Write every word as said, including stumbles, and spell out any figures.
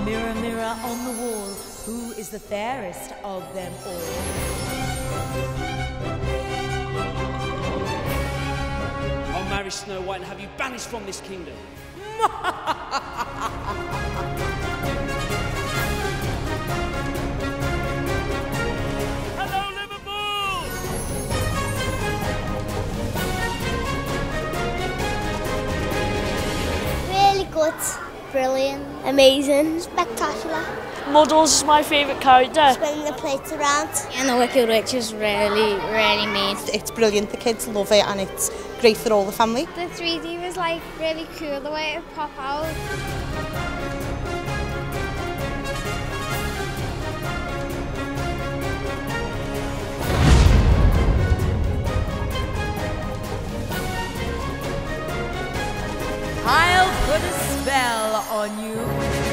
Mirror, mirror on the wall, who is the fairest of them all? I'll marry Snow White and have you banished from this kingdom. Hello, Liverpool! Really good, brilliant, amazing, spectacular. Muddles is my favourite character. Spinning the plates around. And the Wicked Witch is really, really mean. It's brilliant, the kids love it and it's great for all the family. The three D was like really cool, the way it would pop out. I'll put a spell on you.